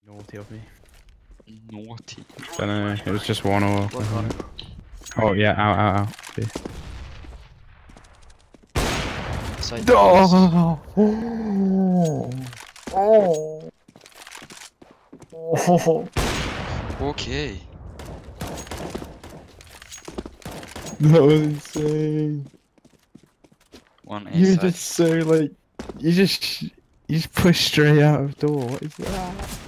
Naughty of me. Naughty. Don't know. It was just one or. One. Oh yeah! Ow! See. Side Oh! Okay. That was insane. One A You're side. just so like, you just push straight out of door. What is that?